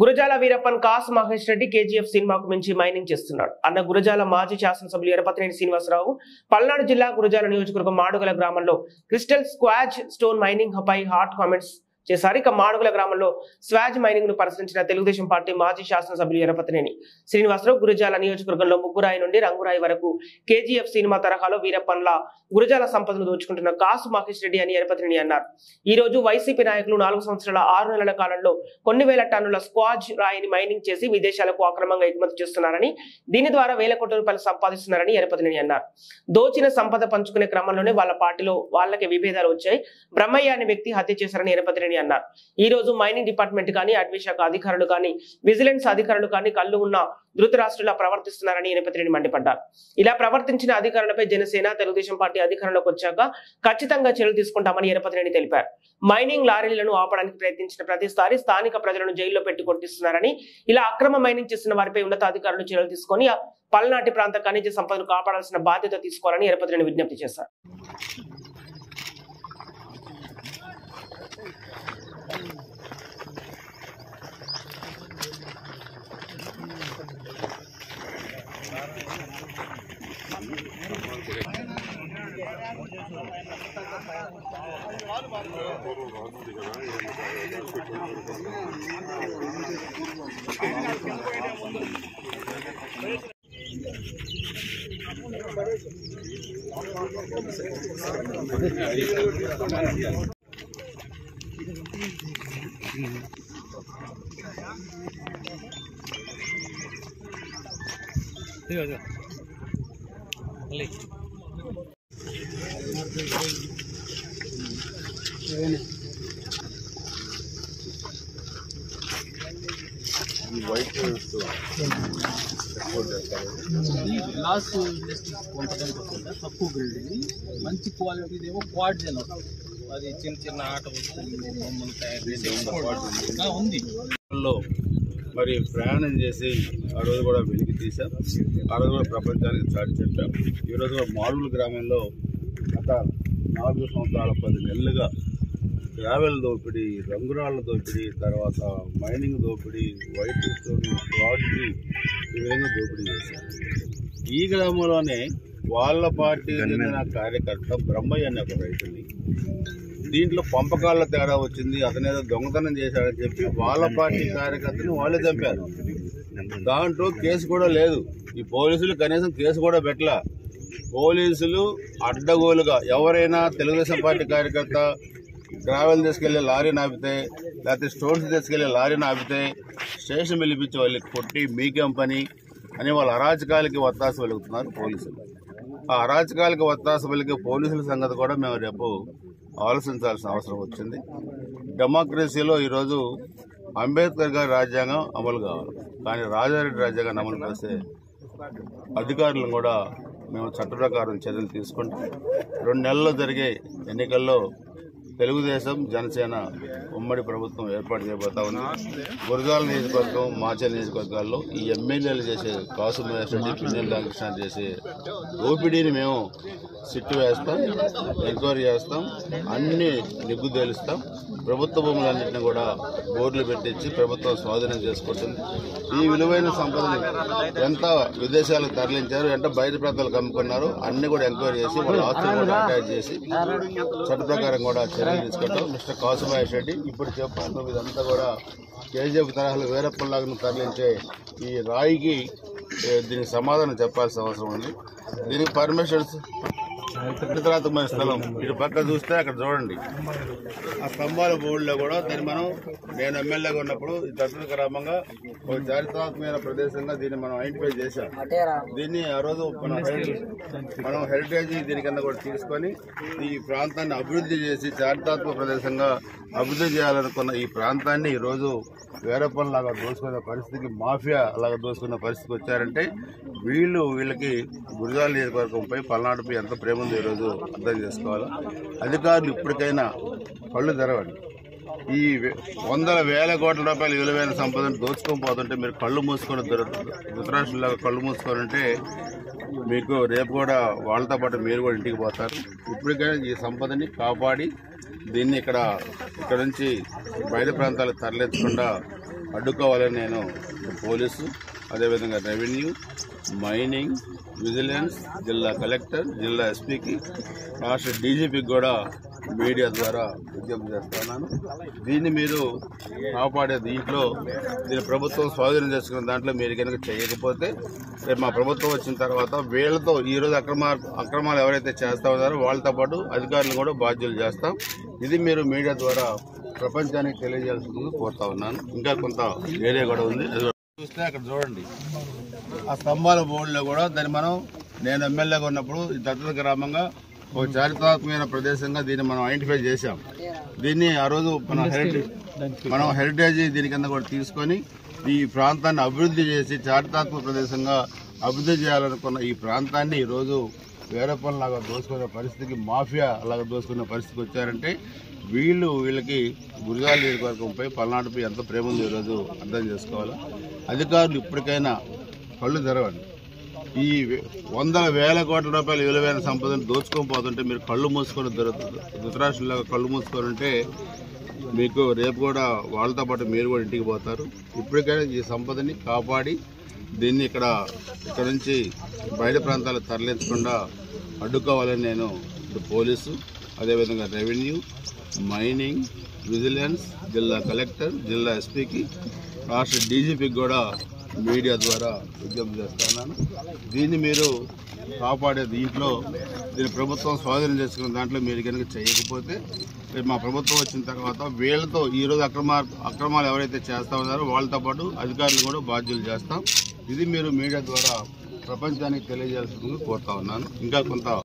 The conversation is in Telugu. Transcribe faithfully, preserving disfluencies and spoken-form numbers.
గురజాల వీరప్పన్ కాసు మహేష్ రెడ్డి కేజీఎఫ్ సినిమాకు మించి మైనింగ్ చేస్తున్నాడు అన్న గురజాల మాజీ శాసనసభ్యులు ఎరపతినేని శ్రీనివాసరావు పల్నాడు జిల్లా గురజాల నియోజకవర్గం మాడుగుల గ్రామంలో క్రిస్టల్ స్క్వాజ్ స్టోన్ మైనింగ్ పై హాట్ కామెంట్స్ చేశారు. ఇక మాడుగుల గ్రామంలో స్వాజ్ మైనింగ్ ను పరిశీలించిన తెలుగుదేశం పార్టీ మాజీ శాసనసభ్యులు ఎరపతినేని శ్రీనివాసరావు గురజాల నియోజకవర్గంలో ముగ్గురాయి నుండి రంగురాయి వరకు కేజీఎఫ్ సినిమా తరహాలో వీరప్పన్ల గురజాల సంపదను దోచుకుంటున్న కాసు మహేష్ రెడ్డి అని ఎరపతినేని అన్నారు. ఈ రోజు వైసీపీ నాయకులు నాలుగు సంవత్సరాల ఆరు నెలల కాలంలో కొన్ని వేల టన్నుల స్క్వాజ్ రాయిని మైనింగ్ చేసి విదేశాలకు అక్రమంగా ఎగుమతి చేస్తున్నారని, దీని ద్వారా వేల కోట్ల రూపాయలు సంపాదిస్తున్నారని ఎరపతినేని అన్నారు. దోచిన సంపద పంచుకునే క్రమంలోనే వాళ్ళ పార్టీలో వాళ్ళకి విభేదాలు వచ్చాయి. బ్రహ్మయ్య అనే వ్యక్తి హత్య చేశారని ఎరపతినేని అన్నారు. ఈ రోజు మైనింగ్ డిపార్ట్మెంట్ కానీ, అటవీ శాఖ అధికారులు కానీ, విజిలెన్స్ అధికారులు కానీ కళ్ళు ఉన్న ధృతరాష్ట్రులా ప్రవర్తిస్తున్నారని ఎరపతినేని మండిపడ్డారు. ఇలా ప్రవర్తించిన అధికారులపై జనసేన, తెలుగుదేశం పార్టీ అధికారంలోకి వచ్చాక ఖచ్చితంగా చర్యలు తీసుకుంటామని ఎరపతినేని తెలిపారు. మైనింగ్ లారీలను ఆపడానికి ప్రయత్నించిన ప్రతిసారి స్థానిక ప్రజలను జైల్లో పెట్టి కొట్టిస్తున్నారని, ఇలా అక్రమ మైనింగ్ చేస్తున్న వారిపై ఉన్నతాధికారులు చర్యలు తీసుకొని పల్నాటి ప్రాంత ఖనిజ సంపదను కాపాడాల్సిన బాధ్యత తీసుకోవాలని ఎరపతినేని విజ్ఞప్తి చేశారు. గ్లాస్ ఇండస్ట్రీ కొంత తక్కువ బిల్డింగ్, మంచి క్వాలిటీ ఏమో క్వాడ్స్ అని అది చిన్న చిన్న ఆట వస్తుంది బొమ్మలు తయారు చేసే ఉంది. మరి ప్రయాణం చేసి ఆ రోజు కూడా వెలికి తీసాం. ఆ రోజు కూడా ప్రపంచానికి చాటి చెప్పాం. ఈరోజు మాడుగుల గ్రామంలో గత నాలుగు సంవత్సరాల పది నెలలుగా గ్రావెల్ దోపిడీ, రంగురాళ్ళ దోపిడీ, తర్వాత మైనింగ్ దోపిడీ, వైట్ స్టోన్ రాడ్కి ఈ విధంగా దోపిడీ చేశారు. ఈ గ్రామంలోనే వాళ్ళ పార్టీ చెందిన కార్యకర్త బ్రహ్మయ్య అనే ఒక రైతుని దీంట్లో పంపకాల తేడా వచ్చింది, అతనేదో దొంగతనం చేశాడని చెప్పి వాళ్ళ పార్టీ కార్యకర్తని వాళ్ళే చంపారు. దాంట్లో కేసు కూడా లేదు. ఈ పోలీసులు కనీసం కేసు కూడా పెట్టలా. పోలీసులు అడ్డగోలుగా ఎవరైనా తెలుగుదేశం పార్టీ కార్యకర్త గ్రావెల్ తీసుకెళ్లే లారీని ఆపితే, లేకపోతే స్టోన్స్ తీసుకెళ్లే లారీని ఆపితే స్టేషన్ పిలిపించి వాళ్ళకి కొట్టి మీకేం పని అని వాళ్ళ అరాచకాలకి ఒత్తాస వెలుగుతున్నారు పోలీసులు. ఆ అరాచకాలకి ఒత్తాస వెలిగే పోలీసుల సంగతి కూడా మేము రేపు ఆలోచించాల్సిన అవసరం వచ్చింది. డెమోక్రసీలో ఈరోజు అంబేద్కర్ గారి రాజ్యాంగం అమలు కావాలి, కానీ రాజారెడ్డి రాజ్యాంగాన్ని అమలు చేసే అధికారులను కూడా మేము చట్ట ప్రకారం చర్యలు తీసుకుంటాం. రెండు నెలల్లో జరిగే ఎన్నికల్లో తెలుగుదేశం, జనసేన ఉమ్మడి ప్రభుత్వం ఏర్పాటు చేయబోతా ఉంది. గురజాల నియోజకవర్గం, మాచల్ నియోజకవర్గాల్లో ఈ ఎమ్మెల్యేలు చేసే కాసు మహేష్ రెడ్డి, పిన్నెల రామకృష్ణ చేసే దోపిడీని మేము సిట్టు వేస్తాం, ఎంక్వైరీ చేస్తాం, అన్ని నిగ్గు తేలుస్తాం. ప్రభుత్వ భూములన్నింటినీ కూడా బోర్డులు పెట్టించి ప్రభుత్వం స్వాధీనం చేసుకుంటుంది. ఈ విలువైన సంపదని ఎంత విదేశాలకు తరలించారు, ఎంత బయట ప్రాంతాలకు అమ్ముకున్నారు, అన్ని కూడా ఎంక్వైరీ చేసి వాళ్ళ ఆస్తులు కూడా అటాచ్ చేసి చట్ట ప్రకారం కూడా చర్యలు తీసుకుంటాం. మిస్టర్ కాసు మహేష్ రెడ్డి ఇప్పుడు చెప్పాను, ఇదంతా కూడా కేజీఎఫ్ తరహాలు వీరప్పన్లాగా తరలించే ఈ రాయికి దీనికి సమాధానం చెప్పాల్సిన అవసరం ఉంది. దీనికి పర్మిషన్స్ చారిత్రాత్మకమైన స్థలం ఇటు పక్క చూస్తే అక్కడ చూడండి, ఆ స్తంభాల బోర్డులో కూడా దాన్ని మనం నేను ఎమ్మెల్యేగా ఉన్నప్పుడు ఈ దత్తత గ్రామంగా ఒక చారిత్రాత్మకమైన ప్రదేశంగా దీన్ని మనం ఐడెంటిఫై చేశాం. దీన్ని ఆ రోజు మనం మనం హెరిటేజ్ దీని కింద కూడా తీసుకొని ఈ ప్రాంతాన్ని అభివృద్ధి చేసి చారిత్రాత్మక ప్రదేశంగా అభివృద్ధి చేయాలనుకున్న ఈ ప్రాంతాన్ని ఈరోజు వీరప్పన్లాగా దోసుకునే పరిస్థితికి, మాఫియా అలాగా దోసుకునే పరిస్థితికి వచ్చారంటే వీళ్ళు వీళ్ళకి గురజాల నియోజకవర్గంపై, పల్నాడుపై ఎంత ప్రేమ ఉందో ఈరోజు అర్థం చేసుకోవాలి. అధికారులు ఇప్పటికైనా కళ్ళు తెరవండి. ఈ వందల వేల కోట్ల రూపాయల విలువైన సంపదను దోచుకొని పోతుంటే మీరు కళ్ళు మూసుకొని ధృతరాష్ట్రులాగా కళ్ళు మూసుకొని ఉంటే మీకు రేపు కూడా వాళ్ళతో పాటు మీరు కూడా ఇంటికి పోతారు. ఇప్పటికైనా ఈ సంపదని కాపాడి దీన్ని ఇక్కడ ఇక్కడ నుంచి బయట ప్రాంతాలకు తరలించకుండా అడ్డుకోవాలని నేను పోలీసు, అదేవిధంగా రెవెన్యూ, మైనింగ్, విజిలెన్స్, జిల్లా కలెక్టర్, జిల్లా ఎస్పీకి, రాష్ట్ర డీజీపీకి కూడా మీడియా ద్వారా విజ్ఞప్తి చేస్తున్నాను. దీన్ని మీరు కాపాడే దీంట్లో దీని ప్రభుత్వం స్వాధీనం చేసుకున్న దాంట్లో మీరు కనుక చేయకపోతే రేపు మా ప్రభుత్వం వచ్చిన తర్వాత వీళ్లతో ఈరోజు అక్రమ అక్రమాలు ఎవరైతే చేస్తా ఉన్నారో వాళ్ళతో పాటు అధికారులను కూడా బాధ్యులు చేస్తాం. ఇది మీరు మీడియా ద్వారా ప్రపంచానికి తెలియజేయాల్సింది కోరుతా ఉన్నాను. ఇంకా కొంత ఏరియా కూడా ఉంది, అది చూస్తే అక్కడ చూడండి. ఆ స్తంభాల బోర్డులో కూడా దాన్ని మనం నేను ఎమ్మెల్యేగా ఉన్నప్పుడు ఈ దత్తత గ్రామంగా ఒక చారిత్రాత్మకమైన ప్రదేశంగా దీన్ని మనం ఐడెంటిఫై చేశాం. దీన్ని ఆ రోజు మన హెరిటేజ్ మనం హెరిటేజ్ దీని కింద కూడా తీసుకొని ఈ ప్రాంతాన్ని అభివృద్ధి చేసి చారిత్రాత్మక ప్రదేశంగా అభివృద్ధి చేయాలనుకున్న ఈ ప్రాంతాన్ని ఈరోజు వేరే పనులాగా దోసుకునే పరిస్థితికి, మాఫియా అలాగా దోసుకునే పరిస్థితికి వచ్చారంటే వీళ్ళు వీళ్ళకి గురజాల నియోజకవర్గంపై పల్నాడుపై ఎంత ప్రేమ ఉందో ఈరోజు అర్థం చేసుకోవాలి. అధికారులు ఇప్పటికైనా కళ్ళు తెరవండి. ఈ వందల వేల కోట్ల రూపాయల విలువైన సంపదను దోచుకొని పోతుంటే మీరు కళ్ళు మూసుకొని ధృతరాష్ట్రంలాగా కళ్ళు మూసుకొని ఉంటే మీకు రేపు కూడా వాళ్ళతో పాటు మీరు కూడా ఇంటికి పోతారు. ఇప్పటికైనా ఈ సంపదని కాపాడి దీన్ని ఇక్కడ ఇక్కడ నుంచి బయట ప్రాంతాలకు తరలించకుండా అడ్డుకోవాలని నేను పోలీసు, అదేవిధంగా రెవెన్యూ, మైనింగ్, విజిలెన్స్, జిల్లా కలెక్టర్, జిల్లా ఎస్పీకి, రాష్ట్ర డీజీపీకి కూడా మీడియా ద్వారా విజ్ఞప్తి చేస్తున్నాను. దీన్ని మీరు కాపాడే దీంట్లో దీని ప్రభుత్వం స్వాధీనం చేసుకున్న దాంట్లో మీరు కనుక చేయకపోతే రేపు మా ప్రభుత్వం వచ్చిన తర్వాత వీళ్లతో ఈరోజు అక్రమ అక్రమాలు ఎవరైతే చేస్తా ఉన్నారో వాళ్ళతో పాటు అధికారులు కూడా బాధ్యులు చేస్తాం. ఇది మీరు మీడియా ద్వారా ప్రపంచానికి తెలియజేయాల్సింది కోరుతా ఉన్నాను. ఇంకా కొంత